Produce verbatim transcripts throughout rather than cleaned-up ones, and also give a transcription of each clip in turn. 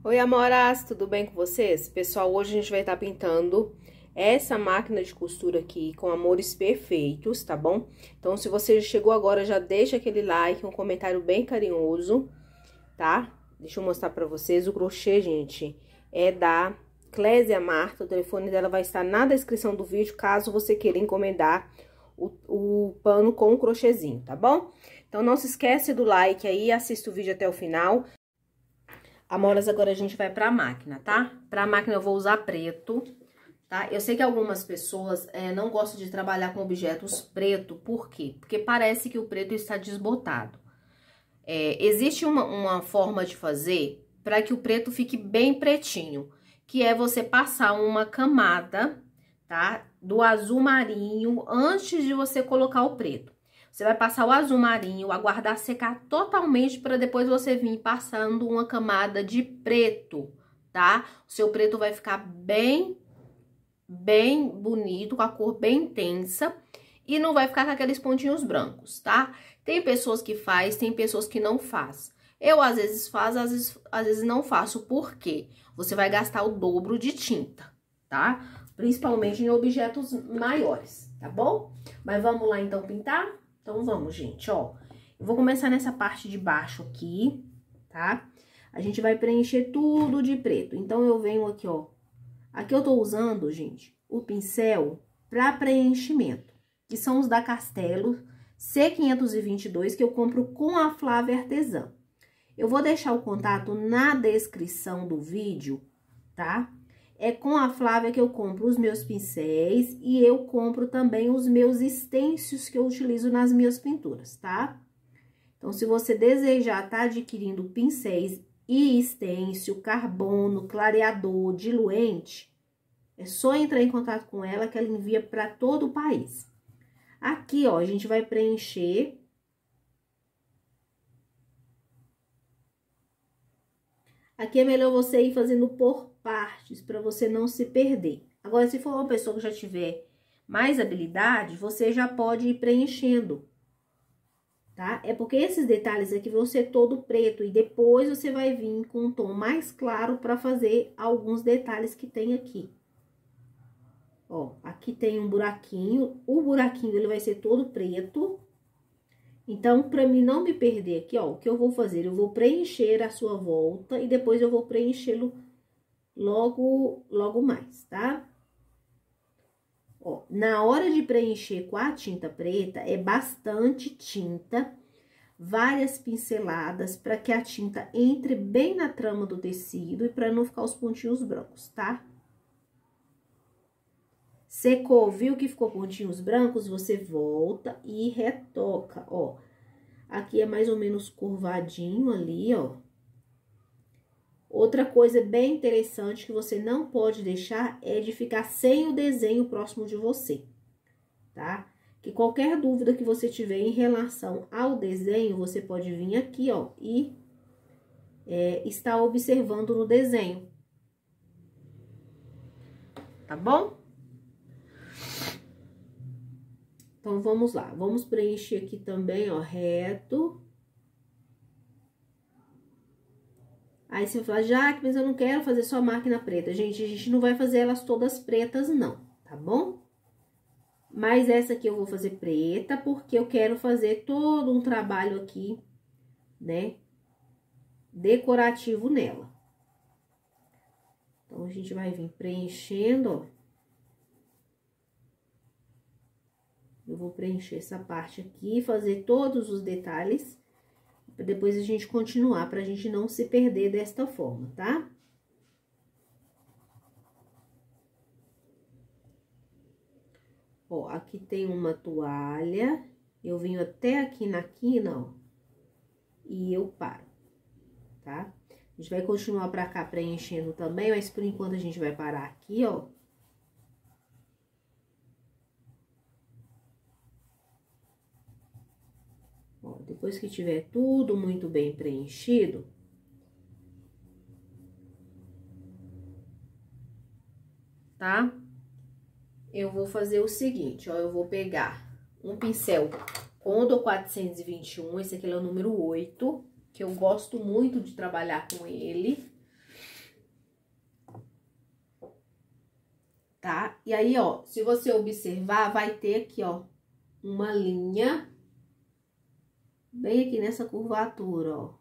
Oi, amoras, tudo bem com vocês? Pessoal, hoje a gente vai estar pintando essa máquina de costura aqui com amores perfeitos, tá bom? Então, se você chegou agora, já deixa aquele like, um comentário bem carinhoso, tá? Deixa eu mostrar pra vocês. O crochê, gente, é da Clésia Marta. O telefone dela vai estar na descrição do vídeo, caso você queira encomendar o, o pano com o crochêzinho, tá bom? Então, não se esquece do like aí, assista o vídeo até o final. Amoras, agora a gente vai pra máquina, tá? Pra máquina eu vou usar preto, tá? Eu sei que algumas pessoas é, não gostam de trabalhar com objetos preto, por quê? Porque parece que o preto está desbotado. É, existe uma, uma forma de fazer para que o preto fique bem pretinho, que é você passar uma camada, tá? Do azul marinho antes de você colocar o preto. Você vai passar o azul marinho, aguardar secar totalmente para depois você vir passando uma camada de preto, tá? O seu preto vai ficar bem, bem bonito, com a cor bem intensa e não vai ficar com aqueles pontinhos brancos, tá? Tem pessoas que faz, tem pessoas que não faz. Eu às vezes faço, às vezes, às vezes não faço, por quê? Você vai gastar o dobro de tinta, tá? Principalmente em objetos maiores, tá bom? Mas vamos lá então pintar? Então, vamos, gente, ó. Eu vou começar nessa parte de baixo aqui, tá? A gente vai preencher tudo de preto. Então, eu venho aqui, ó. Aqui eu tô usando, gente, o pincel pra preenchimento, que são os da Castelo C quinhentos e vinte e dois, que eu compro com a Flávia Artesã. Eu vou deixar o contato na descrição do vídeo, tá? É com a Flávia que eu compro os meus pincéis e eu compro também os meus stencils que eu utilizo nas minhas pinturas, tá? Então, se você desejar tá adquirindo pincéis e stencil, carbono, clareador, diluente, é só entrar em contato com ela que ela envia para todo o país. Aqui, ó, a gente vai preencher. Aqui é melhor você ir fazendo por partes, para você não se perder. Agora, se for uma pessoa que já tiver mais habilidade, você já pode ir preenchendo, tá? É porque esses detalhes aqui vão ser todo preto e depois você vai vir com um tom mais claro para fazer alguns detalhes que tem aqui. Ó, aqui tem um buraquinho, o buraquinho ele vai ser todo preto. Então, para mim não me perder aqui, ó, o que eu vou fazer? Eu vou preencher a sua volta e depois eu vou preenchê-lo logo, logo mais, tá? Ó, na hora de preencher com a tinta preta, é bastante tinta, várias pinceladas, para que a tinta entre bem na trama do tecido e para não ficar os pontinhos brancos, tá? Secou, viu que ficou pontinhos brancos? Você volta e retoca, ó. Aqui é mais ou menos curvadinho ali, ó. Outra coisa bem interessante que você não pode deixar é de ficar sem o desenho próximo de você, tá? Que qualquer dúvida que você tiver em relação ao desenho, você pode vir aqui, ó, e é, estar observando no desenho. Tá bom? Então, vamos lá. Vamos preencher aqui também, ó, reto. Aí, você vai falar, Jaque, mas eu não quero fazer só máquina preta. Gente, a gente não vai fazer elas todas pretas, não, tá bom? Mas essa aqui eu vou fazer preta, porque eu quero fazer todo um trabalho aqui, né, decorativo nela. Então, a gente vai vir preenchendo, ó. Eu vou preencher essa parte aqui, fazer todos os detalhes, pra depois a gente continuar, pra gente não se perder desta forma, tá? Ó, aqui tem uma toalha, eu venho até aqui na quina, ó, e eu paro, tá? A gente vai continuar pra cá preenchendo também, mas por enquanto a gente vai parar aqui, ó. Ó, depois que tiver tudo muito bem preenchido, tá? Eu vou fazer o seguinte, ó, eu vou pegar um pincel Condor quatrocentos e vinte e um, esse aqui é o número oito, que eu gosto muito de trabalhar com ele. tá? E aí, ó, se você observar, vai ter aqui, ó, uma linha bem aqui nessa curvatura, ó.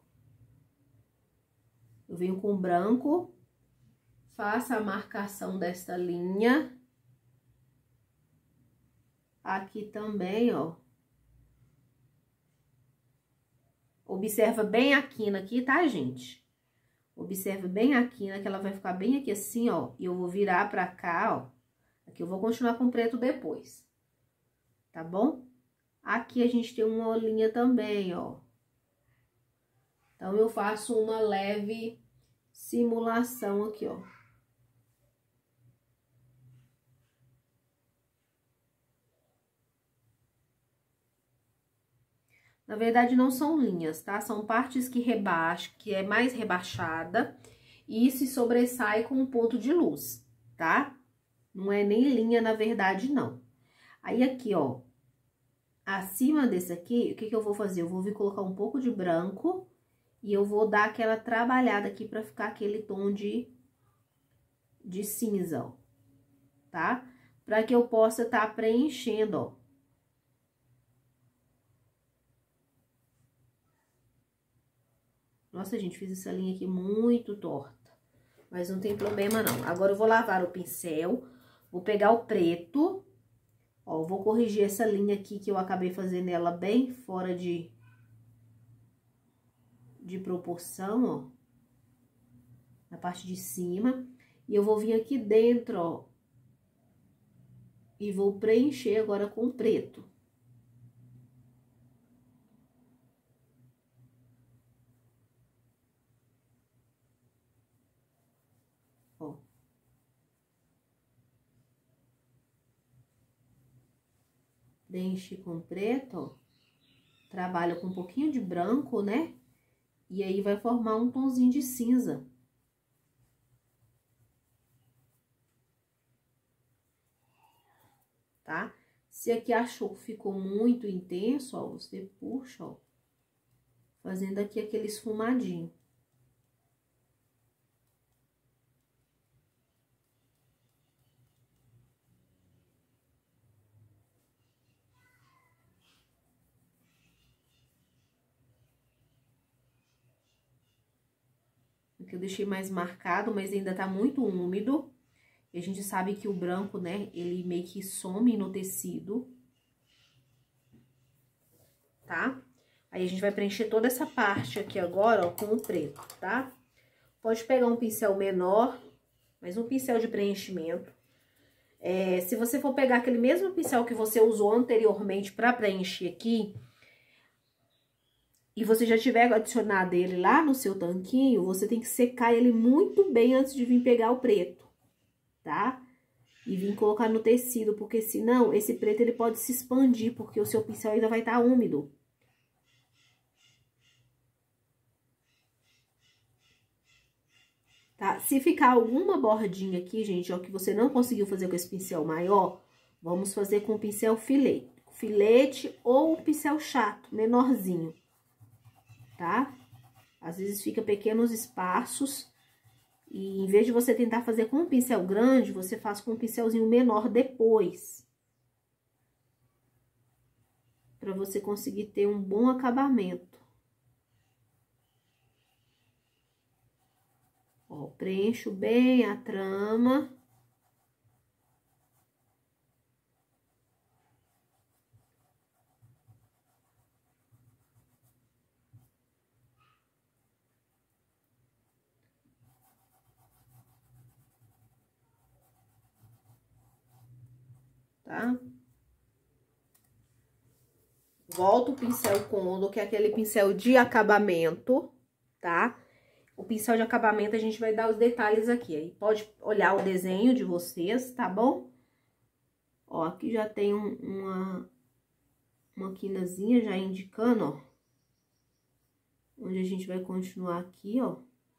Eu venho com branco, faço a marcação desta linha. Aqui também, ó. Observa bem a quina aqui, tá, gente? Observa bem a quina, que ela vai ficar bem aqui assim, ó. E eu vou virar pra cá, ó. Aqui eu vou continuar com preto depois. Tá bom? Aqui a gente tem uma linha também, ó. Então, eu faço uma leve simulação aqui, ó. Na verdade, não são linhas, tá? São partes que rebaixam, que é mais rebaixada e se sobressai com um ponto de luz, tá? Não é nem linha, na verdade, não. Aí, aqui, ó, acima desse aqui, o que que eu vou fazer? Eu vou vir colocar um pouco de branco e eu vou dar aquela trabalhada aqui pra ficar aquele tom de, de cinza, ó, tá? Pra que eu possa tá preenchendo, ó. Nossa, gente, fiz essa linha aqui muito torta, mas não tem problema não. Agora eu vou lavar o pincel, vou pegar o preto, ó, vou corrigir essa linha aqui que eu acabei fazendo ela bem fora de, de proporção, ó, na parte de cima. E eu vou vir aqui dentro, ó, e vou preencher agora com preto. Ó. Preenchi com preto, ó. Trabalho com um pouquinho de branco, né? E aí vai formar um tonzinho de cinza. Tá? Se aqui achou que ficou muito intenso, ó, você puxa, ó, fazendo aqui aquele esfumadinho. Aqui eu deixei mais marcado, mas ainda tá muito úmido. E a gente sabe que o branco, né, ele meio que some no tecido. Tá? Aí, a gente vai preencher toda essa parte aqui agora, ó, com o preto, tá? Pode pegar um pincel menor, mas um pincel de preenchimento. É, se você for pegar aquele mesmo pincel que você usou anteriormente pra preencher aqui, e você já tiver adicionado ele lá no seu tanquinho, você tem que secar ele muito bem antes de vir pegar o preto, tá? E vir colocar no tecido, porque senão esse preto ele pode se expandir, porque o seu pincel ainda vai estar úmido. Tá? Se ficar alguma bordinha aqui, gente, ó, que você não conseguiu fazer com esse pincel maior, vamos fazer com o pincel filete, filete ou o pincel chato, menorzinho, tá? Às vezes fica pequenos espaços e em vez de você tentar fazer com um pincel grande, você faz com um pincelzinho menor depois. Pra você conseguir ter um bom acabamento. Ó, preencho bem a trama. Tá? Volta o pincel cômodo, que é aquele pincel de acabamento, tá? O pincel de acabamento, a gente vai dar os detalhes aqui. Aí pode olhar o desenho de vocês, tá bom? Ó, aqui já tem um, uma, uma quinazinha já indicando, ó. Onde a gente vai continuar aqui, ó.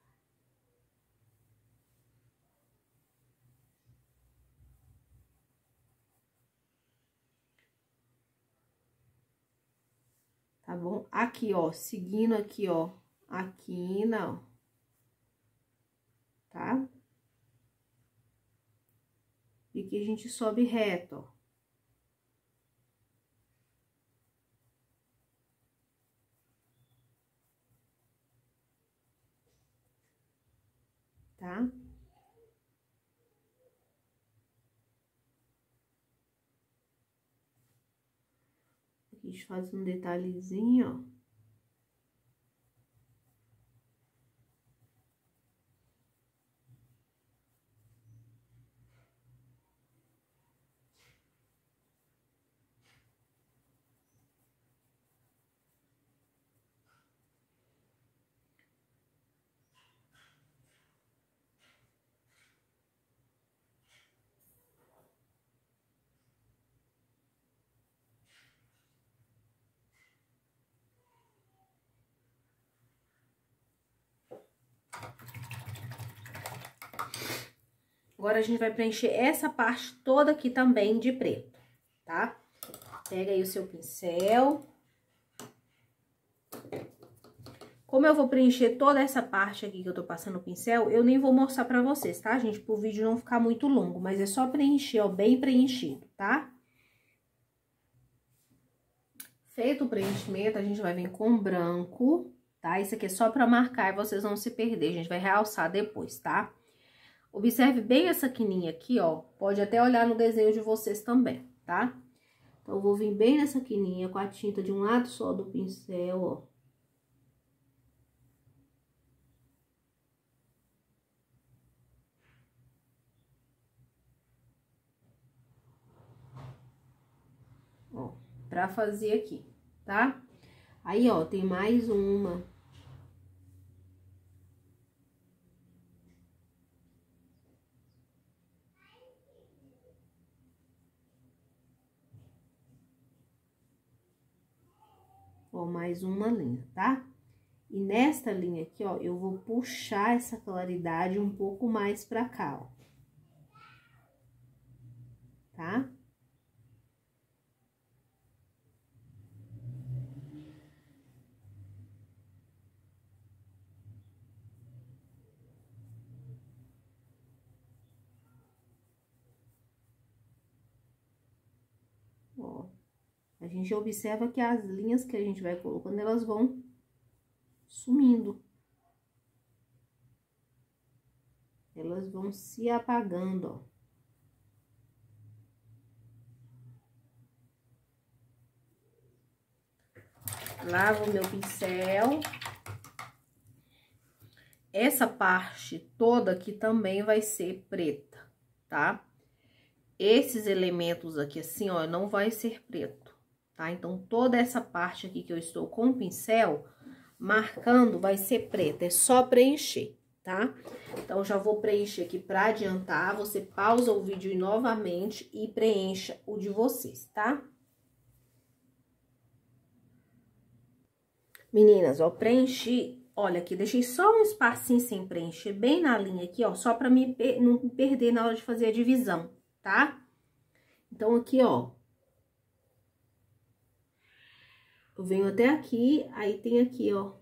Tá bom? Aqui, ó, seguindo aqui, ó, a quina, ó. Tá? E aqui a gente sobe reto, ó. Tá? Aqui a gente faz um detalhezinho, ó. Agora, a gente vai preencher essa parte toda aqui também de preto, tá? Pega aí o seu pincel. Como eu vou preencher toda essa parte aqui que eu tô passando o pincel, eu nem vou mostrar pra vocês, tá, gente? Pro vídeo não ficar muito longo, mas é só preencher, ó, bem preenchido, tá? Feito o preenchimento, a gente vai vir com branco, tá? Isso aqui é só pra marcar e vocês não se perder, a gente vai realçar depois, tá? Observe bem essa quininha aqui, ó. Pode até olhar no desenho de vocês também, tá? Então, eu vou vir bem nessa quininha com a tinta de um lado só do pincel, ó. Ó, pra fazer aqui, tá? Aí, ó, tem mais uma. Ó, mais uma linha, tá? E nesta linha aqui, ó, eu vou puxar essa claridade um pouco mais pra cá, ó. Tá? Ó, a gente observa que as linhas que a gente vai colocando, elas vão sumindo. Elas vão se apagando, ó. Lavo o meu pincel. Essa parte toda aqui também vai ser preta, tá? Esses elementos aqui assim, ó, não vai ser preto, tá? Então, toda essa parte aqui que eu estou com o pincel marcando vai ser preta, é só preencher, tá? Então, já vou preencher aqui pra adiantar, você pausa o vídeo novamente e preencha o de vocês, tá? Meninas, ó, preenchi, olha aqui, deixei só um espacinho sem preencher, bem na linha aqui, ó, só pra me, não me perder na hora de fazer a divisão, tá? Então, aqui, ó, eu venho até aqui, aí tem aqui, ó.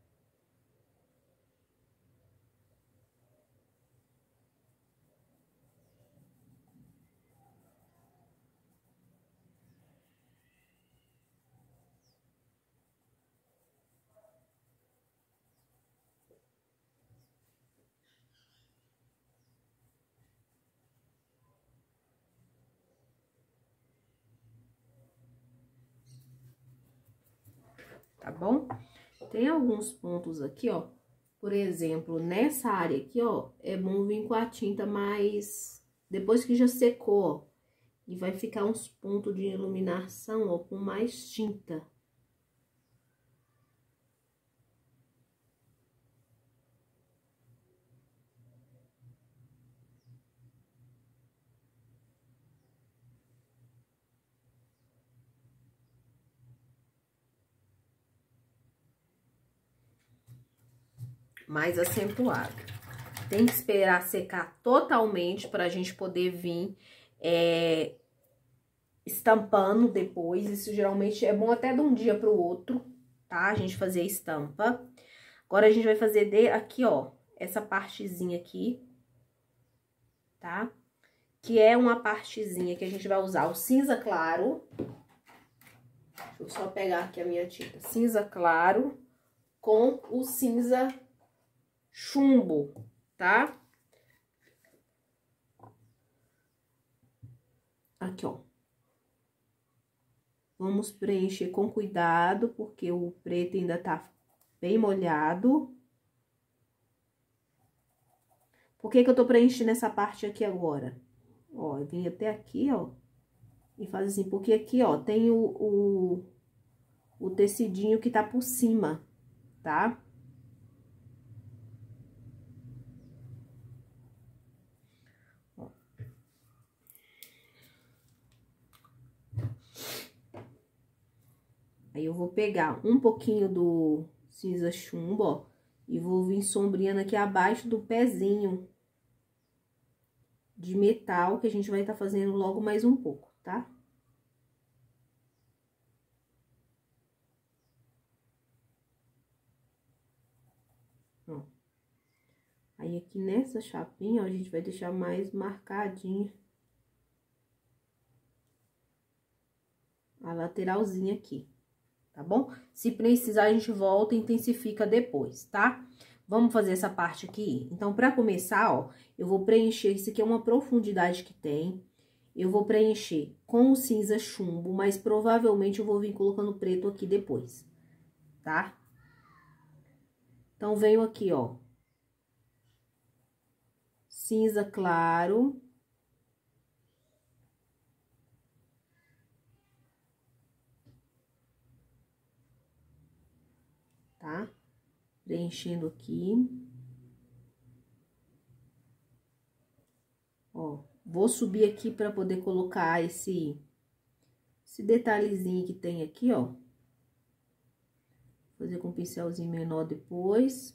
Tá bom? Tem alguns pontos aqui, ó, por exemplo, nessa área aqui, ó, é bom vir com a tinta mais... Depois que já secou, ó, e vai ficar uns pontos de iluminação, ó, com mais tinta. Mais acentuado. Tem que esperar secar totalmente pra gente poder vir é, estampando depois. Isso geralmente é bom até de um dia pro outro, tá? A gente fazer a estampa. Agora, a gente vai fazer de aqui, ó, essa partezinha aqui, tá? que é uma partezinha que a gente vai usar o cinza claro. Deixa eu só pegar aqui a minha tinta. Cinza claro com o cinza chumbo, tá? Aqui, ó. Vamos preencher com cuidado, porque o preto ainda tá bem molhado. Por que que eu tô preenchendo essa parte aqui agora? Ó, eu vim até aqui, ó, e faz assim, porque aqui, ó, tem o, o, o tecidinho que tá por cima, tá? Ó. Aí, eu vou pegar um pouquinho do cinza chumbo, ó, e vou vir sombreando aqui abaixo do pezinho de metal, que a gente vai estar fazendo logo mais um pouco, tá? Ó. Aí, aqui nessa chapinha, ó, a gente vai deixar mais marcadinho a lateralzinha aqui, tá bom? Se precisar, a gente volta e intensifica depois, tá? Vamos fazer essa parte aqui? Então, pra começar, ó, eu vou preencher, isso aqui é uma profundidade que tem. Eu vou preencher com o cinza chumbo, mas provavelmente eu vou vir colocando preto aqui depois, tá? Então, venho aqui, ó. Cinza claro. Tá? Preenchendo aqui. Ó, vou subir aqui pra poder colocar esse, esse detalhezinho que tem aqui, ó. Fazer com um pincelzinho menor depois.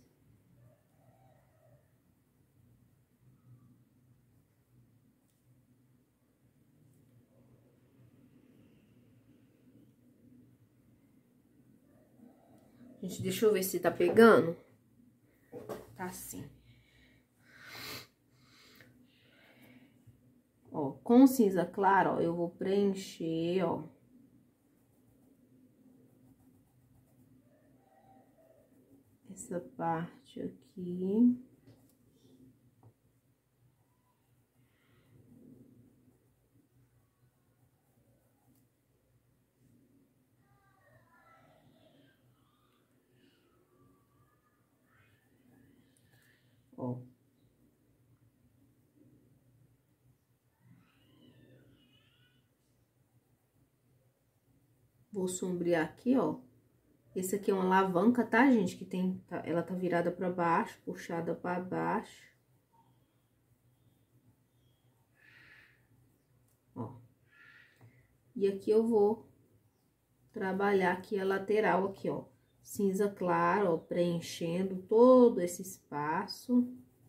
Gente, deixa eu ver se tá pegando. Tá sim. Ó, com cinza claro, ó, eu vou preencher, ó. Essa parte aqui. Ó. Vou sombrear aqui, ó. Esse aqui é uma alavanca, tá, gente? Que tem, tá, ela tá virada pra baixo, puxada pra baixo. Ó. E aqui eu vou trabalhar aqui a lateral aqui, ó. Cinza claro, ó, preenchendo todo esse espaço.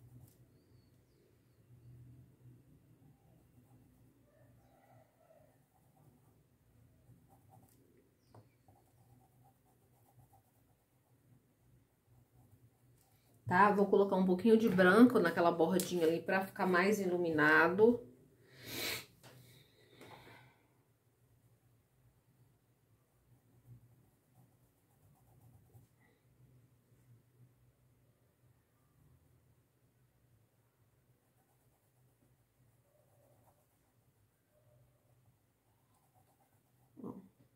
Tá? Vou colocar um pouquinho de branco naquela bordinha ali pra ficar mais iluminado. Ó.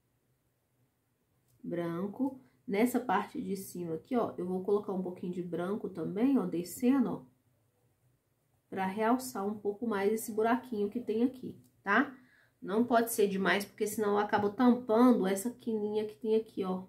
Branco. Nessa parte de cima aqui, ó, eu vou colocar um pouquinho de branco também, ó, descendo, ó, pra realçar um pouco mais esse buraquinho que tem aqui, tá? Não pode ser demais, porque senão eu acabo tampando essa quininha que tem aqui, ó.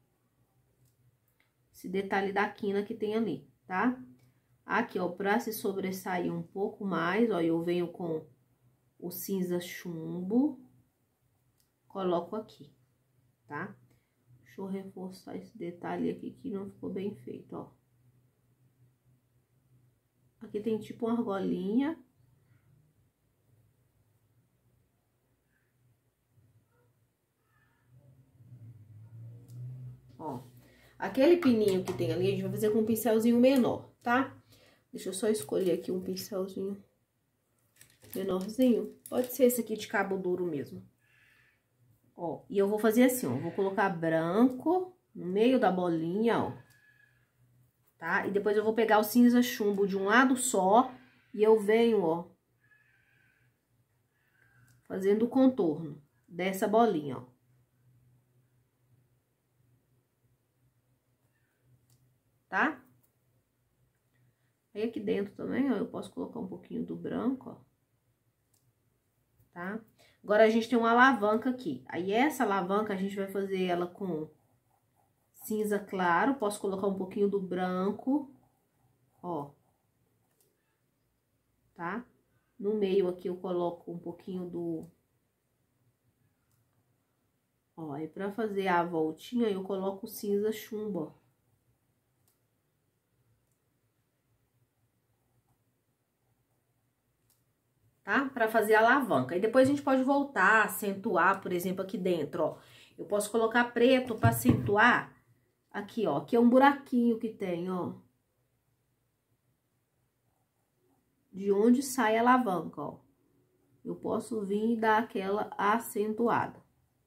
Esse detalhe da quina que tem ali, tá? Aqui, ó, pra se sobressair um pouco mais, ó, eu venho com o cinza chumbo, coloco aqui, tá? Deixa eu reforçar esse detalhe aqui que não ficou bem feito, ó. Aqui tem tipo uma argolinha. Ó. Aquele pininho que tem ali, a gente vai fazer com um pincelzinho menor, tá? Deixa eu só escolher aqui um pincelzinho menorzinho. Pode ser esse aqui de cabo duro mesmo. Ó, e eu vou fazer assim, ó. Vou colocar branco no meio da bolinha, ó. Tá? E depois eu vou pegar o cinza chumbo de um lado só e eu venho, ó, fazendo o contorno dessa bolinha, ó. Tá? Aí aqui dentro também, ó, eu posso colocar um pouquinho do branco, ó. Tá? Agora a gente tem uma alavanca aqui. Aí essa alavanca a gente vai fazer ela com cinza claro, posso colocar um pouquinho do branco, ó. Tá? No meio aqui eu coloco um pouquinho do... Ó, aí pra fazer a voltinha eu coloco o cinza chumbo, ó. Tá? Pra fazer a alavanca. E depois a gente pode voltar, acentuar, por exemplo, aqui dentro, ó. Eu posso colocar preto pra acentuar aqui, ó. Aqui é um buraquinho que tem, ó. De onde sai a alavanca, ó. Eu posso vir e dar aquela acentuada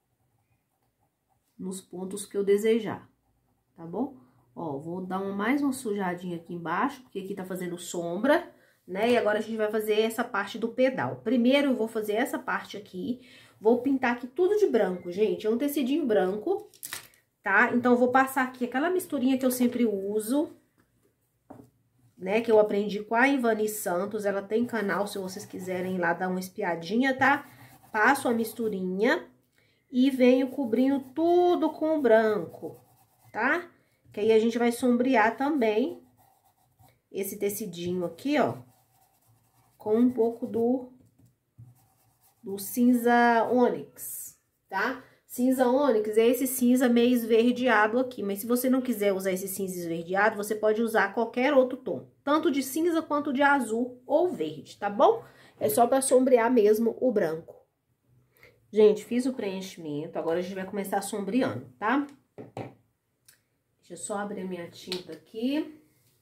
nos pontos que eu desejar, tá bom? Ó, vou dar uma, mais uma sujadinha aqui embaixo, porque aqui tá fazendo sombra, né? E agora a gente vai fazer essa parte do pedal. Primeiro eu vou fazer essa parte aqui, vou pintar aqui tudo de branco, gente. É um tecidinho branco, tá? Então, eu vou passar aqui aquela misturinha que eu sempre uso, né? Que eu aprendi com a Ivani Santos, ela tem canal, se vocês quiserem ir lá dar uma espiadinha, tá? Passo a misturinha e venho cobrindo tudo com o branco, tá? Que aí a gente vai sombrear também esse tecidinho aqui, ó, com um pouco do, do cinza ônix, tá? Cinza ônix é esse cinza meio esverdeado aqui, mas se você não quiser usar esse cinza esverdeado, você pode usar qualquer outro tom, tanto de cinza quanto de azul ou verde, tá bom? É só pra sombrear mesmo o branco. Gente, fiz o preenchimento, agora a gente vai começar sombreando, tá? Deixa eu só abrir a minha tinta aqui.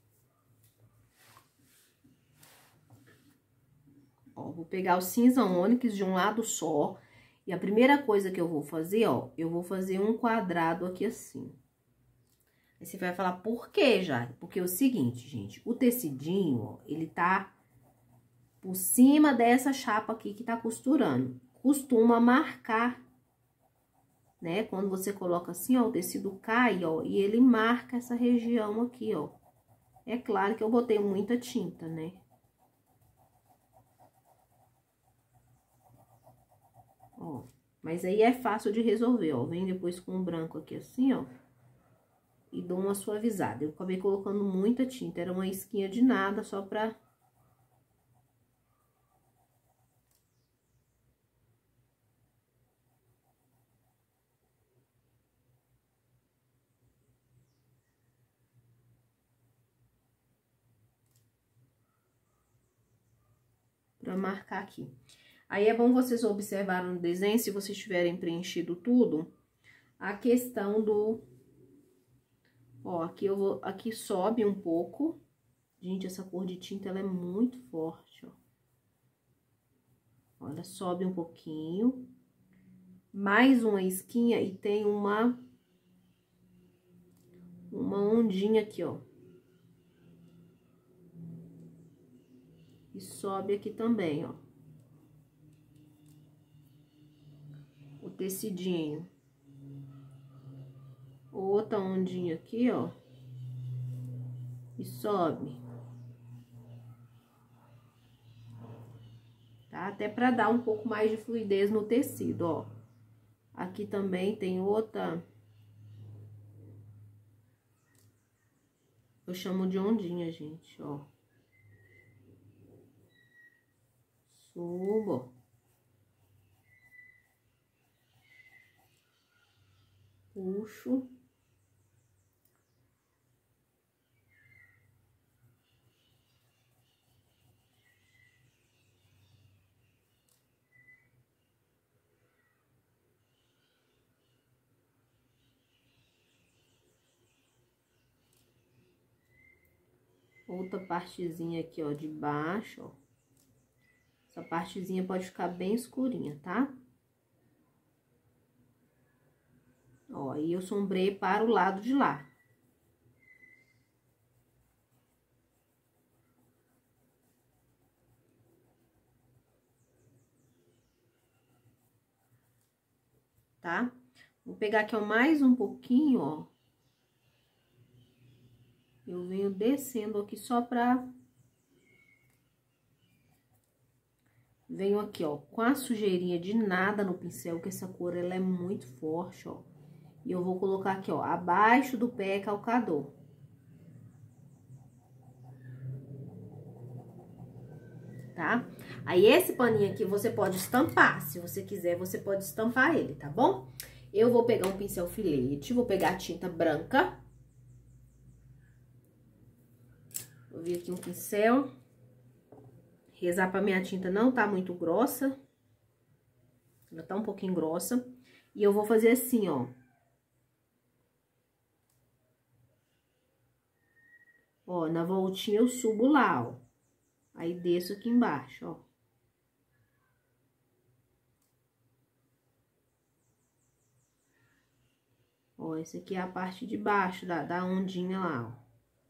Ó, vou pegar o cinza ônix de um lado só. E a primeira coisa que eu vou fazer, ó, eu vou fazer um quadrado aqui assim. Aí você vai falar, por quê, Jade? Porque é o seguinte, gente, o tecidinho, ó, ele tá por cima dessa chapa aqui que tá costurando. Costuma marcar, né? Quando você coloca assim, ó, o tecido cai, ó, e ele marca essa região aqui, ó. É claro que eu botei muita tinta, né? Ó, mas aí é fácil de resolver, ó. Vem depois com o branco aqui assim, ó. E dou uma suavizada. Eu acabei colocando muita tinta, era uma isquinha de nada, só pra... Pra marcar aqui. Aí, é bom vocês observarem no desenho, se vocês tiverem preenchido tudo, a questão do... Ó, aqui eu vou... Aqui sobe um pouco. Gente, essa cor de tinta, ela é muito forte, ó. Olha, sobe um pouquinho. Mais uma isquinha e tem uma... Uma ondinha aqui, ó. E sobe aqui também, ó. O tecidinho. Outra ondinha aqui, ó. E sobe. Tá? Até pra dar um pouco mais de fluidez no tecido, ó. Aqui também tem outra... Eu chamo de ondinha, gente, ó. Subo. Puxo. Outra partezinha aqui, ó, de baixo, ó. Essa partezinha pode ficar bem escurinha, tá? Ó, e eu sombrei para o lado de lá. Tá? Vou pegar aqui, ó, mais um pouquinho, ó. Eu venho descendo aqui só pra... Venho aqui, ó, com a sujeirinha de nada no pincel, que essa cor, ela é muito forte, ó. E eu vou colocar aqui, ó, abaixo do pé calcador. Tá? Aí, esse paninho aqui, você pode estampar. Se você quiser, você pode estampar ele, tá bom? Eu vou pegar um pincel filete, vou pegar a tinta branca. Vou vir aqui um pincel. Rezar pra minha tinta não tá muito grossa. Ela tá um pouquinho grossa. E eu vou fazer assim, ó. Ó, na voltinha eu subo lá, ó. Aí, desço aqui embaixo, ó. Ó, esse aqui é a parte de baixo da, da ondinha lá, ó.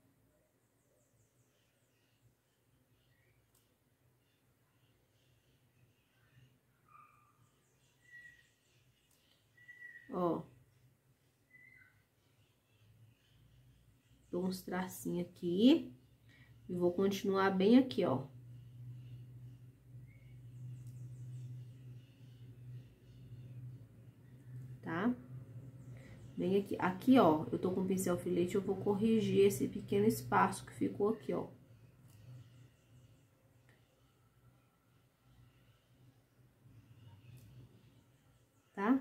Ó. Dou uns tracinhos aqui. E vou continuar bem aqui, ó. Tá? Bem aqui. Aqui, ó, eu tô com o pincel filete, eu vou corrigir esse pequeno espaço que ficou aqui, ó. Tá?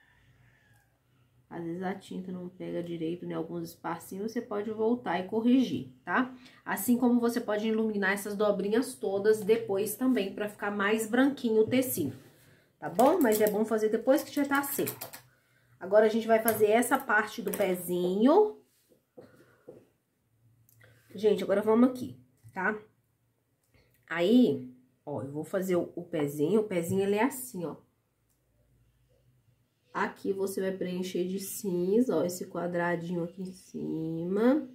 Às vezes a tinta não pega direito em alguns espacinhos, você pode voltar e corrigir, tá? Assim como você pode iluminar essas dobrinhas todas depois também, pra ficar mais branquinho o tecido, tá bom? Mas é bom fazer depois que já tá seco. Agora, a gente vai fazer essa parte do pezinho. Gente, agora vamos aqui, tá? Aí, ó, eu vou fazer o, o pezinho, o pezinho, ele é assim, ó. Aqui você vai preencher de cinza, ó, esse quadradinho aqui em cima,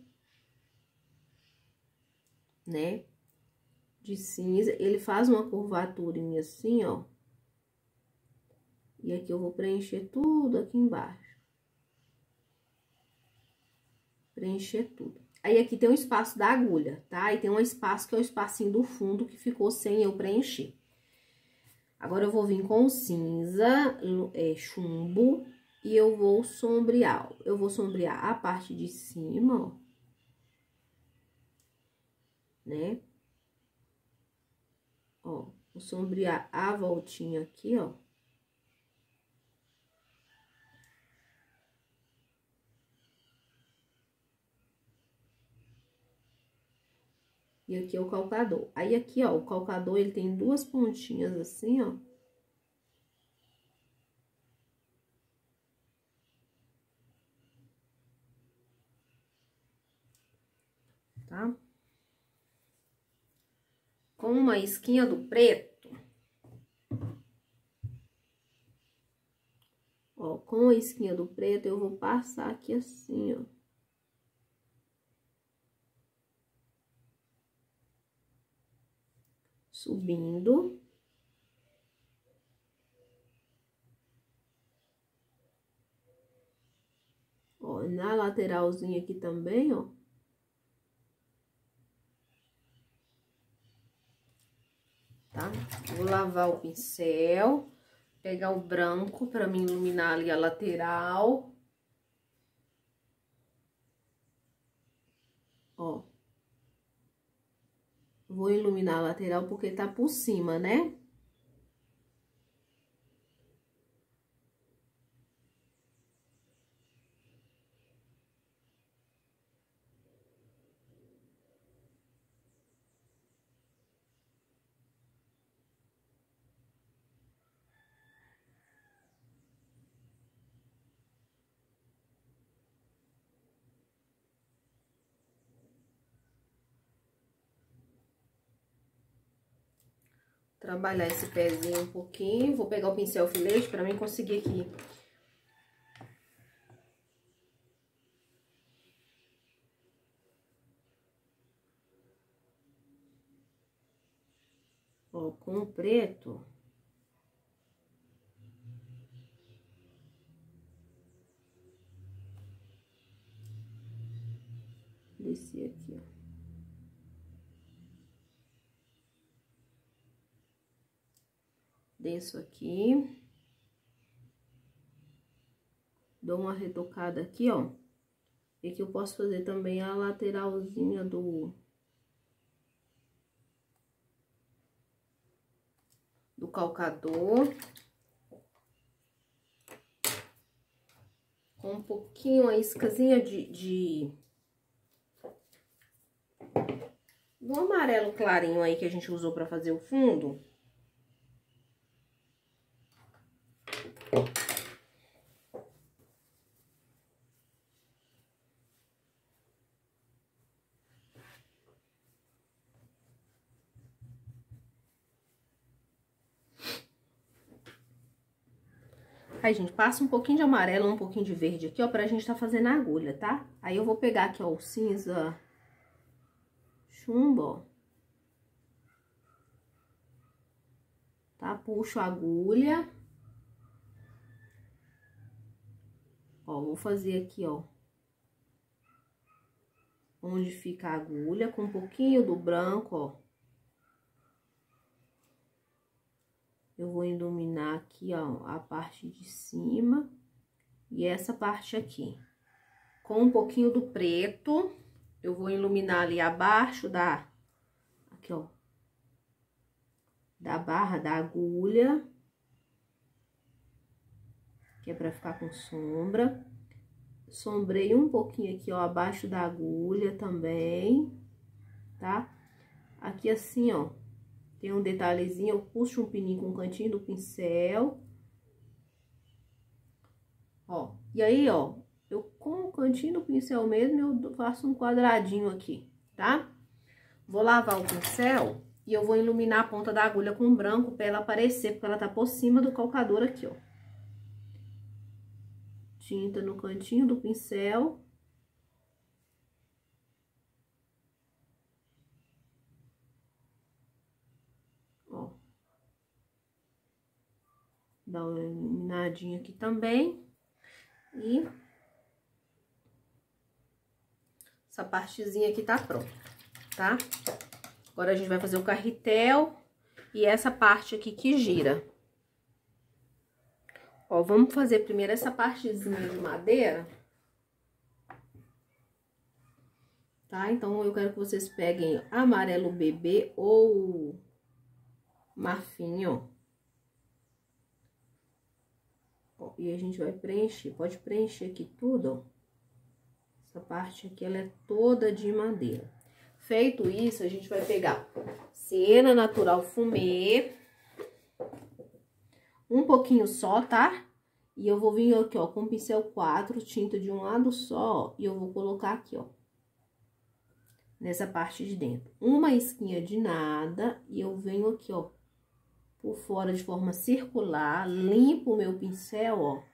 né? De cinza, ele faz uma curvaturinha assim, ó. E aqui eu vou preencher tudo aqui embaixo. Preencher tudo. Aí, aqui tem um espaço da agulha, tá? E tem um espaço que é o espacinho do fundo que ficou sem eu preencher. Agora, eu vou vir com cinza, é, chumbo, e eu vou sombrear. Eu vou sombrear a parte de cima, ó. Né? Ó, vou sombrear a voltinha aqui, ó. E aqui é o calcador. Aí, aqui, ó, o calcador, ele tem duas pontinhas assim, ó. Tá? Com uma isquinha do preto. Ó, com a isquinha do preto, eu vou passar aqui assim, ó. Subindo. Ó, na lateralzinha aqui também, ó. Tá? Vou lavar o pincel, pegar o branco pra me iluminar ali a lateral. Ó. Vou iluminar a lateral porque tá por cima, né? trabalhar esse pezinho um pouquinho. Vou pegar o pincel filete pra mim conseguir aqui. Ó, com o preto. Descer aqui, ó. Desço aqui. Dou uma retocada aqui, ó. E aqui eu posso fazer também a lateralzinha do... do calcador. Com um pouquinho a iscazinha de... de... do amarelo clarinho aí que a gente usou pra fazer o fundo. Aí, gente, passa um pouquinho de amarelo, um pouquinho de verde aqui, ó, pra gente tá fazendo a agulha, tá? Aí, eu vou pegar aqui, ó, o cinza chumbo, ó. Tá? Puxo a agulha. Ó, vou fazer aqui, ó. Onde fica a agulha, com um pouquinho do branco, ó. Eu vou iluminar aqui, ó, a parte de cima e essa parte aqui. Com um pouquinho do preto, eu vou iluminar ali abaixo da... aqui, ó. Da barra da agulha. Que é pra ficar com sombra. Sombrei um pouquinho aqui, ó, abaixo da agulha também, tá? Aqui assim, ó. Tem um detalhezinho, eu puxo um pininho com o cantinho do pincel. Ó, e aí, ó, eu com o cantinho do pincel mesmo, eu faço um quadradinho aqui, tá? Vou lavar o pincel e eu vou iluminar a ponta da agulha com branco pra ela aparecer, porque ela tá por cima do calcador aqui, ó. Tinta no cantinho do pincel. Dá uma iluminadinha aqui também. E essa partezinha aqui tá pronta, tá? Agora a gente vai fazer o carretel e essa parte aqui que gira. Ó, vamos fazer primeiro essa partezinha de madeira. Tá? Então, eu quero que vocês peguem amarelo bebê ou marfim, ó. E a gente vai preencher, pode preencher aqui tudo, ó. Essa parte aqui, ela é toda de madeira. Feito isso, a gente vai pegar siena natural fumê. Um pouquinho só, tá? E eu vou vir aqui, ó, com o pincel quatro, tinta de um lado só, ó, e eu vou colocar aqui, ó. Nessa parte de dentro. Uma isquinha de nada, e eu venho aqui, ó. Por fora de forma circular, limpo o meu pincel, ó.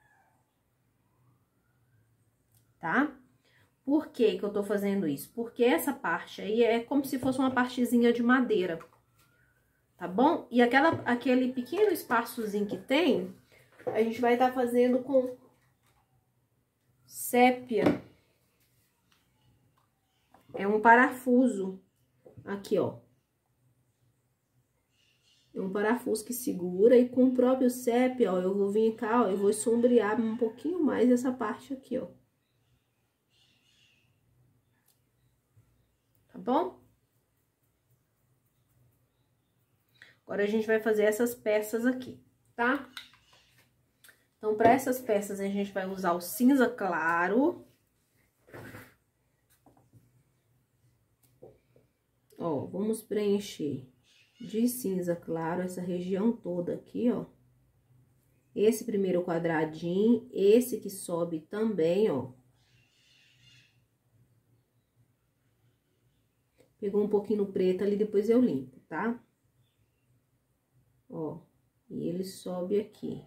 Tá? Por que que eu tô fazendo isso? Porque essa parte aí é como se fosse uma partezinha de madeira, tá bom? E aquela, aquele pequeno espaçozinho que tem, a gente vai estar fazendo com sépia. É um parafuso aqui, ó. É um parafuso que segura e com o próprio sépia, ó, eu vou vir cá, ó, eu vou sombrear um pouquinho mais essa parte aqui, ó. Tá bom? Agora, a gente vai fazer essas peças aqui, tá? Então, para essas peças, a gente vai usar o cinza claro. Ó, vamos preencher de cinza claro essa região toda aqui, ó. Esse primeiro quadradinho, esse que sobe também, ó. Pegou um pouquinho no preto ali, depois eu limpo, tá? Ó, e ele sobe aqui,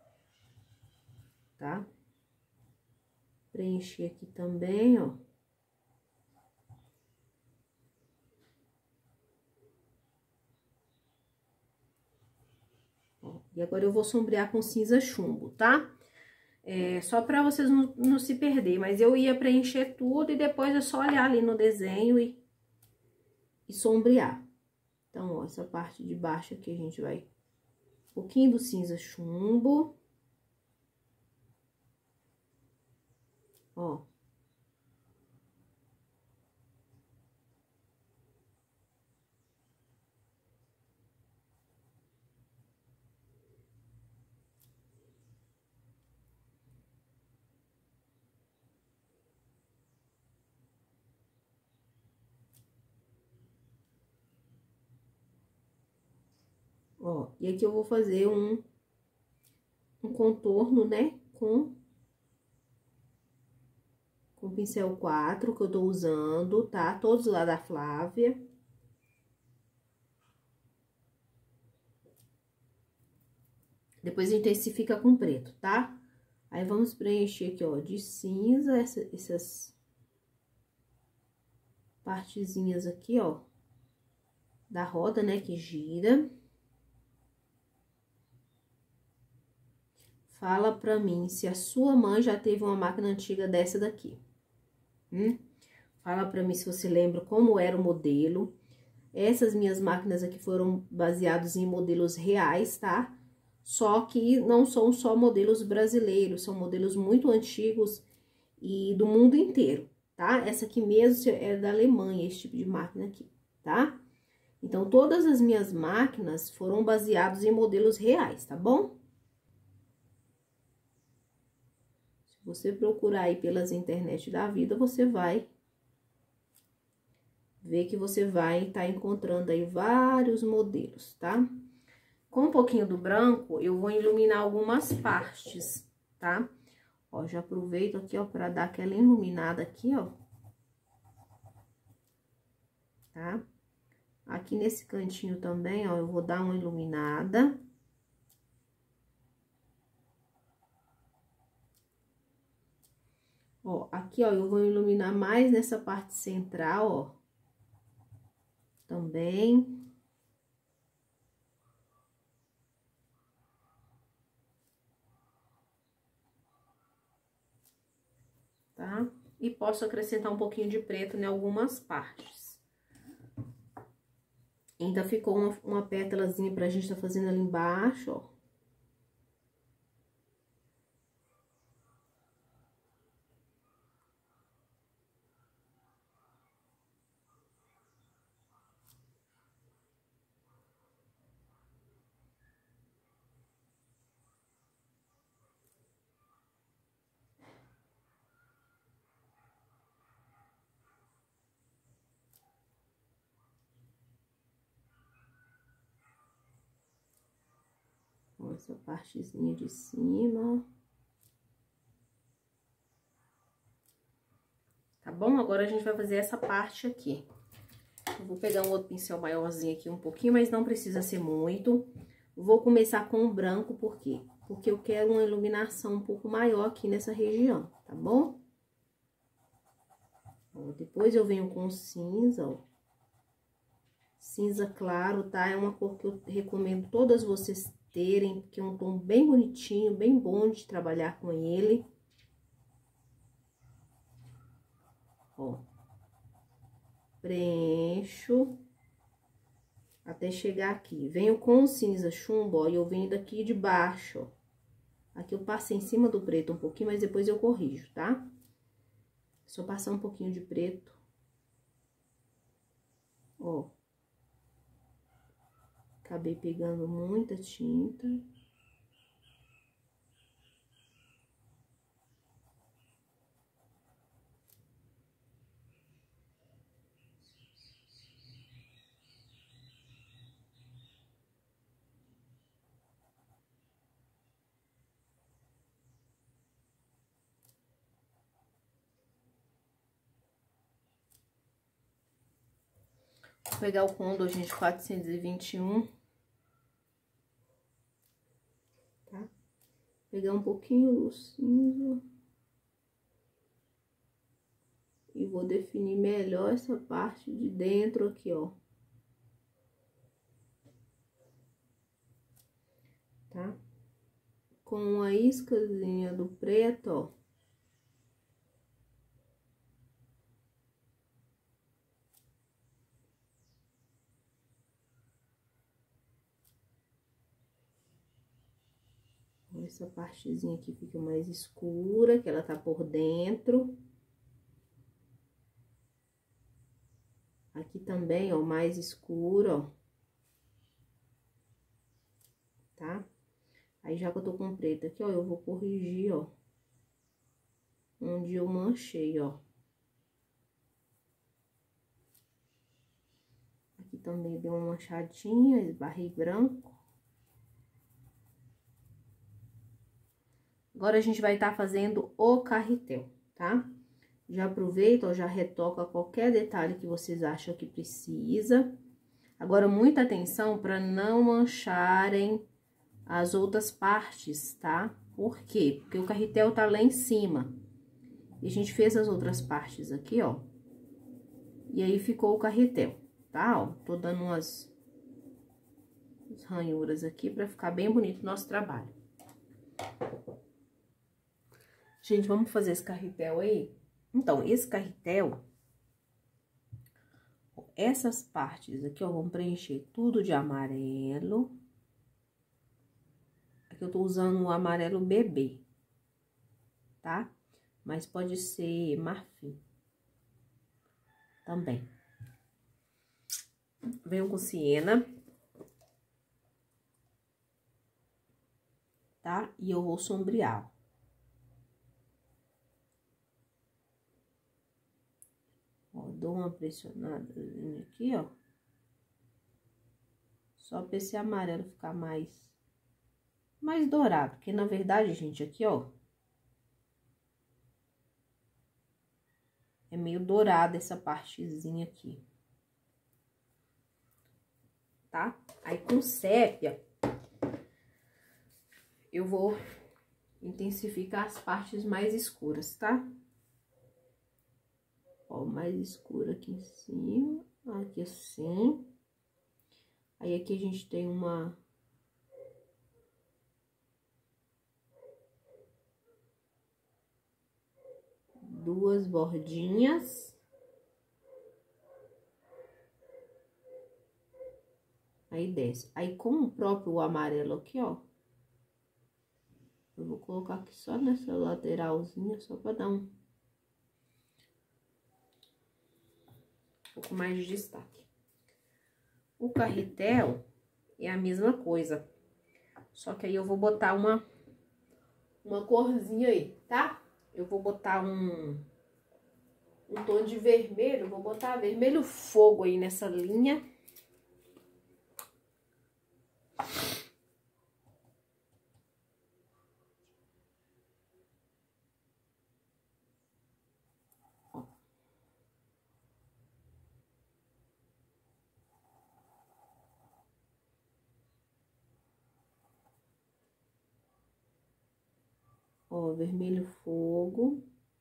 tá? Preencher aqui também, ó. Ó, e agora eu vou sombrear com cinza chumbo, tá? É, só pra vocês não, não se perder, mas eu ia preencher tudo e depois é só olhar ali no desenho e, e sombrear. Então, ó, essa parte de baixo aqui a gente vai um pouquinho do cinza chumbo. Ó. Ó, e aqui eu vou fazer um, um contorno, né, com, com o pincel quatro que eu tô usando, tá? Todos lá da Flávia. Depois intensifica com preto, tá? Aí, vamos preencher aqui, ó, de cinza, essa, essas partezinhas aqui, ó, da roda, né, que gira. Fala pra mim se a sua mãe já teve uma máquina antiga dessa daqui. Hum? Fala pra mim se você lembra como era o modelo. Essas minhas máquinas aqui foram baseadas em modelos reais, tá? Só que não são só modelos brasileiros, são modelos muito antigos e do mundo inteiro, tá? Essa aqui mesmo é da Alemanha, esse tipo de máquina aqui, tá? Então, todas as minhas máquinas foram baseadas em modelos reais, tá bom? Se você procurar aí pelas internet da vida, você vai ver que você vai estar encontrando aí vários modelos, tá? Com um pouquinho do branco, eu vou iluminar algumas partes, tá? Ó, já aproveito aqui, ó, pra dar aquela iluminada aqui, ó. Tá? Aqui nesse cantinho também, ó, eu vou dar uma iluminada. Ó, aqui, ó, eu vou iluminar mais nessa parte central, ó. Também. Tá? E posso acrescentar um pouquinho de preto em algumas partes. Ainda ficou uma, uma pétalazinha pra gente tá fazendo ali embaixo, ó. Essa partezinha de cima. Tá bom? Agora, a gente vai fazer essa parte aqui. Eu vou pegar um outro pincel maiorzinho aqui um pouquinho, mas não precisa ser muito. Vou começar com o branco, por quê? Porque eu quero uma iluminação um pouco maior aqui nessa região, tá bom? Ó, depois eu venho com o cinza, ó. Cinza claro, tá? É uma cor que eu recomendo todas vocês terem, porque é um tom bem bonitinho, bem bom de trabalhar com ele. Ó. Preencho até chegar aqui. Venho com o cinza chumbo, ó, e eu venho daqui de baixo, ó. Aqui eu passei em cima do preto um pouquinho, mas depois eu corrijo, tá? Só passar um pouquinho de preto. Ó. Acabei pegando muita tinta. Vou pegar o Condor, gente, quatrocentos e vinte e um. Pegar um pouquinho do cinza. E vou definir melhor essa parte de dentro aqui, ó. Tá? Com a iscazinha do preto, ó. Essa partezinha aqui fica mais escura, que ela tá por dentro. Aqui também, ó, mais escuro, ó. Tá? Aí, já que eu tô com preto aqui, ó, eu vou corrigir, ó. Onde eu manchei, ó. Aqui também deu uma manchadinha, esbarrei branco. Agora, a gente vai estar fazendo o carretel, tá? Já aproveita, ó, já retoca qualquer detalhe que vocês acham que precisa. Agora, muita atenção para não mancharem as outras partes, tá? Por quê? Porque o carretel tá lá em cima. E a gente fez as outras partes aqui, ó. E aí, ficou o carretel, tá? Ó, tô dando umas, umas ranhuras aqui para ficar bem bonito o nosso trabalho. Gente, vamos fazer esse carretel aí? Então, esse carretel, essas partes aqui, ó, vamos preencher tudo de amarelo. Aqui eu tô usando o amarelo bebê, tá? Mas pode ser marfim também. Venho com siena, tá? E eu vou sombrear. Ó, dou uma pressionada aqui, ó. Só pra esse amarelo ficar mais, mais dourado. Porque, na verdade, gente, aqui, ó. É meio dourada essa partezinha aqui. Tá? Aí, com sépia, eu vou intensificar as partes mais escuras, tá? Ó, mais escuro aqui em cima, aqui assim. Aí, aqui a gente tem uma... duas bordinhas. Aí, desce. Aí, com o próprio amarelo aqui, ó. Eu vou colocar aqui só nessa lateralzinha, só pra dar um... um pouco mais de destaque. O carretel é a mesma coisa. Só que aí eu vou botar uma... uma corzinha aí, tá? Eu vou botar um... um tom de vermelho. Vou botar vermelho fogo aí nessa linha. Ó, vermelho fogo.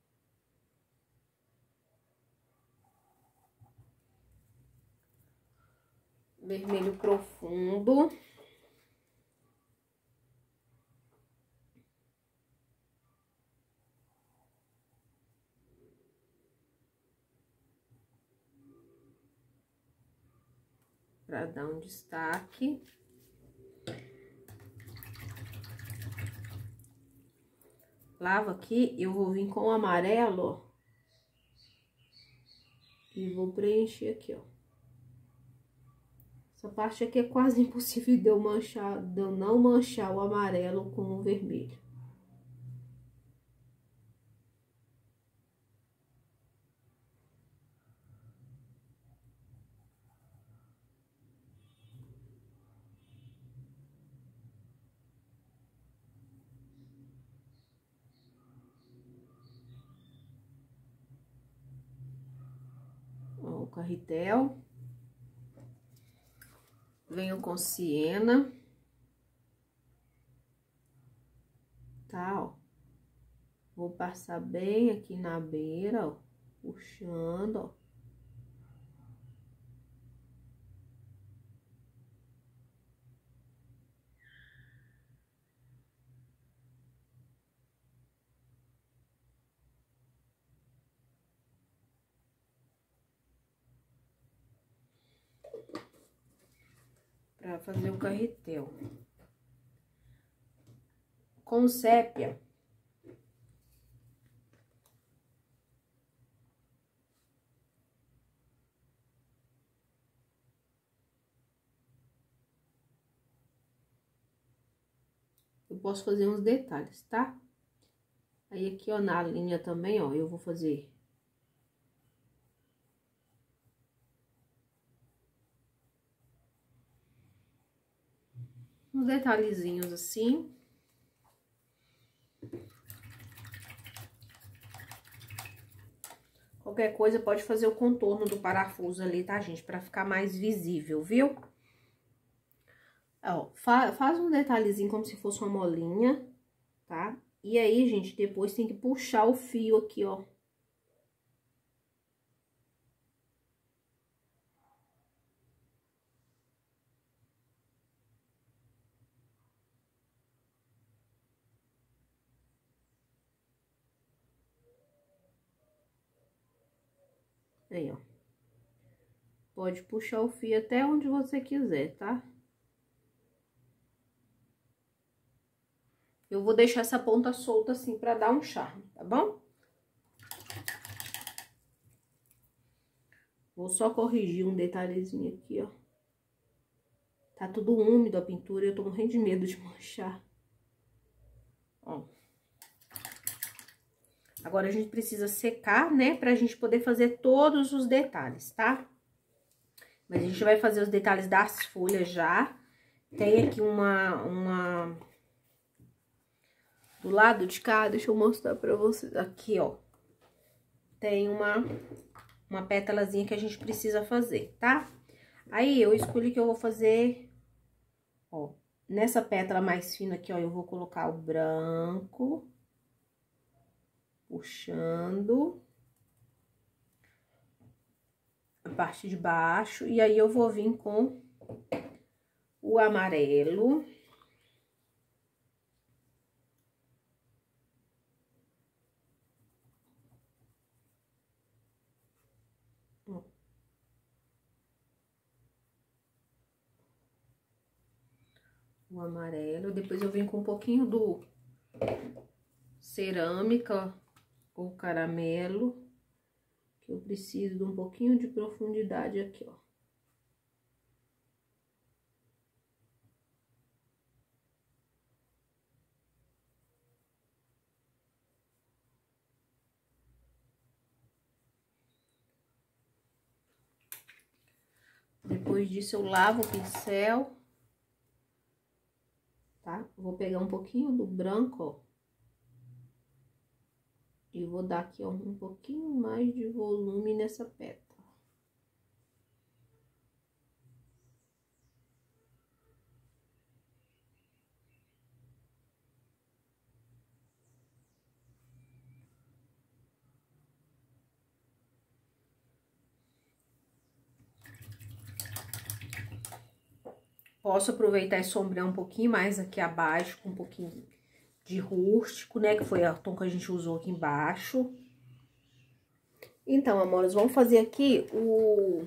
Vermelho profundo. Pra dar um destaque. Lavo aqui, eu vou vir com o amarelo, ó. E vou preencher aqui, ó. Essa parte aqui é quase impossível de eu manchar, de eu não manchar o amarelo com o vermelho. Ó, o carretel. Venho com siena. passar, ó. Vou passar bem aqui na beira, ó. Puxando, ó. Pra fazer o carretel. Com sépia. Eu posso fazer uns detalhes, tá? Aí aqui, ó, na linha também, ó, eu vou fazer uns detalhezinhos assim. Qualquer coisa pode fazer o contorno do parafuso ali, tá, gente? Pra ficar mais visível, viu? Ó, fa faz um detalhezinho como se fosse uma molinha, tá? E aí, gente, depois tem que puxar o fio aqui, ó. Aí, ó. Pode puxar o fio até onde você quiser, tá? Eu vou deixar essa ponta solta assim pra dar um charme, tá bom? Vou só corrigir um detalhezinho aqui, ó. Tá tudo úmido a pintura e eu tô morrendo de medo de manchar. Ó. Agora, a gente precisa secar, né? Pra gente poder fazer todos os detalhes, tá? Mas a gente vai fazer os detalhes das folhas já. Tem aqui uma... uma... Do lado de cá, deixa eu mostrar pra vocês. Aqui, ó. Tem uma... Uma pétalazinha que a gente precisa fazer, tá? Aí, eu escolhi que eu vou fazer... Ó, nessa pétala mais fina aqui, ó, eu vou colocar o branco. Puxando. A parte de baixo. E aí, eu vou vir com o amarelo. O amarelo. Depois eu venho com um pouquinho do cerâmica ou caramelo. Que eu preciso de um pouquinho de profundidade aqui, ó. Depois disso, eu lavo o pincel, tá? Vou pegar um pouquinho do branco, ó. E vou dar aqui, ó, um pouquinho mais de volume nessa pétala. Posso aproveitar e sombrear um pouquinho mais aqui abaixo, com um pouquinho de rústico, né? Que foi o tom que a gente usou aqui embaixo. Então, amores, vamos fazer aqui o...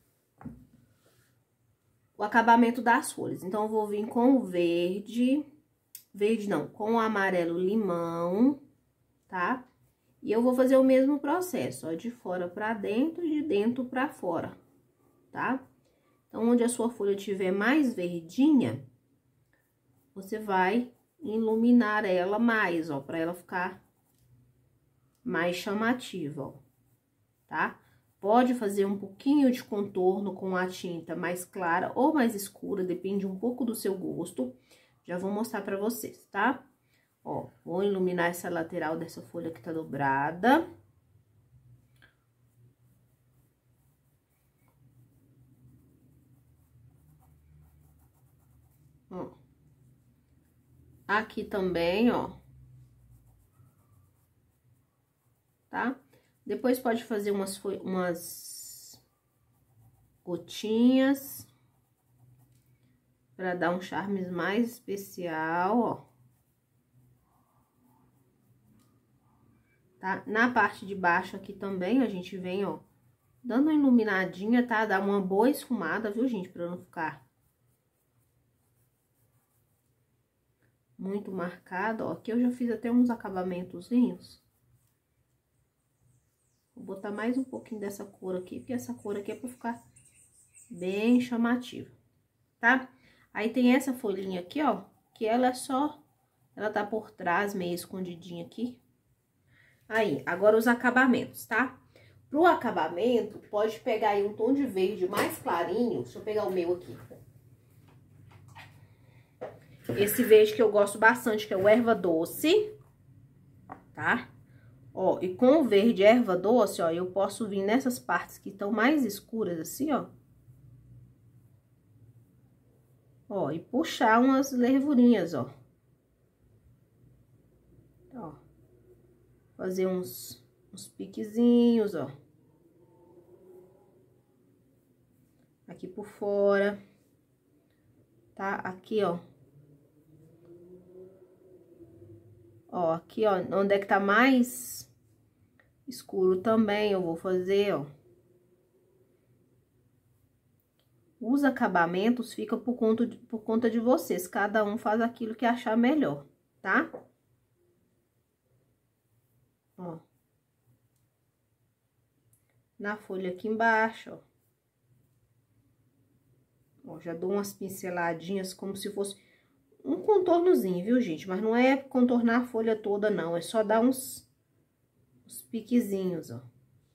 o acabamento das folhas. Então, eu vou vir com o verde... Verde não, com o amarelo limão, tá? E eu vou fazer o mesmo processo, ó, de fora pra dentro e de dentro pra fora, tá? Então, onde a sua folha tiver mais verdinha, você vai iluminar ela mais, ó, pra ela ficar mais chamativa, ó, tá? Pode fazer um pouquinho de contorno com a tinta mais clara ou mais escura, depende um pouco do seu gosto. Já vou mostrar pra vocês, tá? Ó, vou iluminar essa lateral dessa folha que tá dobrada. Ó. Aqui também, ó, Depois pode fazer umas, umas gotinhas para dar um charme mais especial, ó. Tá? Na parte de baixo aqui também, a gente vem, ó, dando uma iluminadinha, tá? Dá uma boa esfumada, viu, gente? Pra não ficar muito marcado, ó. Aqui eu já fiz até uns acabamentozinhos. Vou botar mais um pouquinho dessa cor aqui, porque essa cor aqui é pra ficar bem chamativa, tá? Aí tem essa folhinha aqui, ó, que ela é só... Ela tá por trás, meio escondidinha aqui. Aí, agora os acabamentos, tá? Pro acabamento, pode pegar aí um tom de verde mais clarinho. Deixa eu pegar o meu aqui. Esse verde que eu gosto bastante, que é o erva doce, tá? Ó, e com o verde erva doce, ó, eu posso vir nessas partes que estão mais escuras, assim, ó. Ó, e puxar umas nervurinhas, ó. Ó. Fazer uns, uns piquezinhos, ó. Aqui por fora. Tá? Aqui, ó. Ó, aqui, ó, onde é que tá mais escuro também, eu vou fazer, ó. Os acabamentos ficam por conta de, por conta de vocês. Cada um faz aquilo que achar melhor, tá? Ó. Na folha aqui embaixo, ó. Ó, já dou umas pinceladinhas como se fosse um contornozinho, viu, gente? Mas não é contornar a folha toda, não. É só dar uns, uns piquezinhos, ó.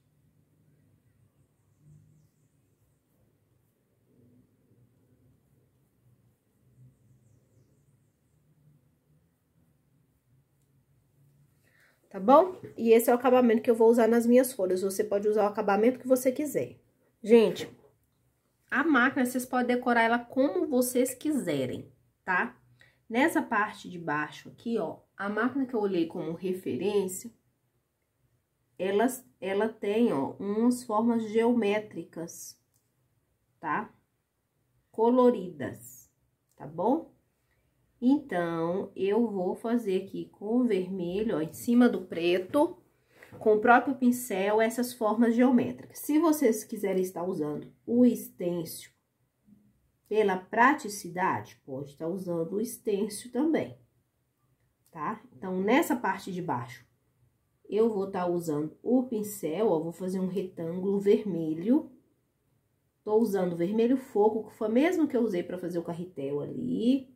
Tá bom? E esse é o acabamento que eu vou usar nas minhas folhas. Você pode usar o acabamento que você quiser. Gente, a máquina, vocês podem decorar ela como vocês quiserem, tá? Nessa parte de baixo aqui, ó, a máquina que eu olhei como referência, ela, ela tem, ó, umas formas geométricas, tá? Coloridas, tá bom? Então, eu vou fazer aqui com o vermelho, ó, em cima do preto, com o próprio pincel, essas formas geométricas. Se vocês quiserem estar usando o stencil pela praticidade, pode estar usando o stencil também, tá? Então, nessa parte de baixo, eu vou estar usando o pincel, ó, vou fazer um retângulo vermelho. Tô usando vermelho fogo, que foi o mesmo que eu usei para fazer o carretel ali.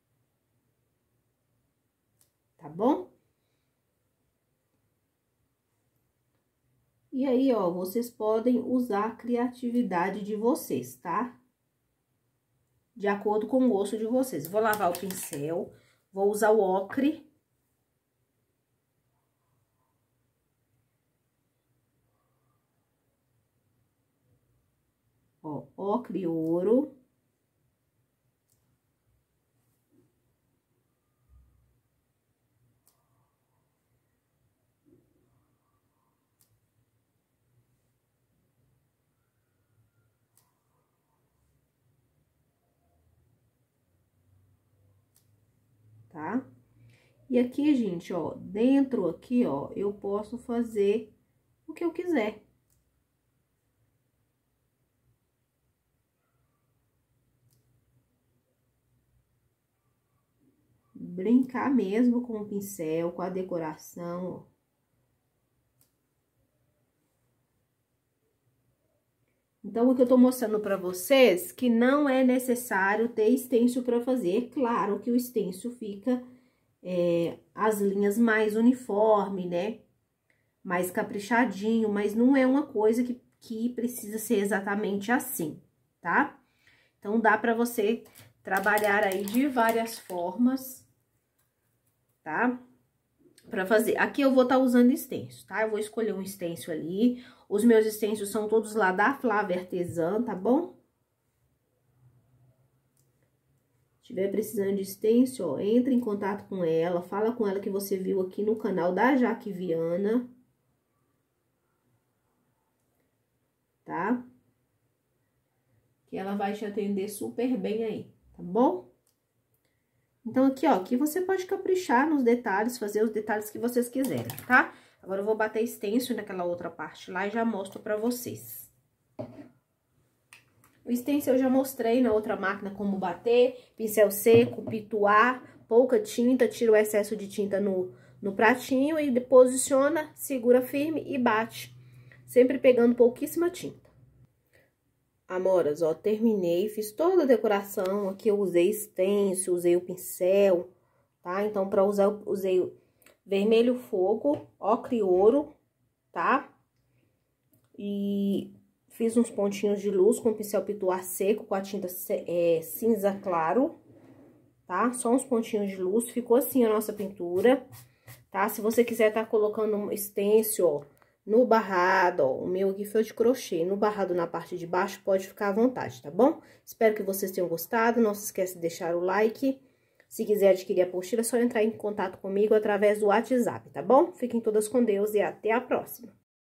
Tá bom? E aí, ó, vocês podem usar a criatividade de vocês, tá? De acordo com o gosto de vocês. Vou lavar o pincel, vou usar o ocre. Ó, ocre ouro. Tá? E aqui, gente, ó, dentro aqui, ó, eu posso fazer o que eu quiser. Brincar mesmo com o pincel, com a decoração, ó. Então, o que eu tô mostrando pra vocês, que não é necessário ter stencil pra fazer. Claro que o stencil fica é, as linhas mais uniforme, né? Mais caprichadinho, mas não é uma coisa que, que precisa ser exatamente assim, tá? Então, dá pra você trabalhar aí de várias formas, tá? Pra fazer. Aqui eu vou estar tá usando stencil, tá? Eu vou escolher um stencil ali. Os meus stencils são todos lá da Flávia Artesã, tá bom? Se tiver precisando de stencil, ó, entre em contato com ela, fala com ela que você viu aqui no canal da Jaque Viana. ela vai te atender super bem aí, tá bom? Então, aqui, ó, aqui você pode caprichar nos detalhes, fazer os detalhes que vocês quiserem, tá? Agora, eu vou bater stencil naquela outra parte lá e já mostro pra vocês. O stencil eu já mostrei na outra máquina como bater, pincel seco, pituar, pouca tinta, tira o excesso de tinta no, no pratinho e posiciona, segura firme e bate, sempre pegando pouquíssima tinta. Amoras, ó, terminei, fiz toda a decoração, aqui eu usei stencil, usei o pincel, tá? Então, pra usar, eu usei vermelho fogo, ocre e ouro, tá? E fiz uns pontinhos de luz com o pincel pituar seco, com a tinta é, cinza claro, tá? Só uns pontinhos de luz, ficou assim a nossa pintura, tá? Se você quiser tá colocando um stencil, ó, no barrado, ó, o meu aqui foi de crochê, no barrado na parte de baixo, pode ficar à vontade, tá bom? Espero que vocês tenham gostado, não se esqueça de deixar o like. Se quiser adquirir a apostila, é só entrar em contato comigo através do WhatsApp, tá bom? Fiquem todas com Deus e até a próxima!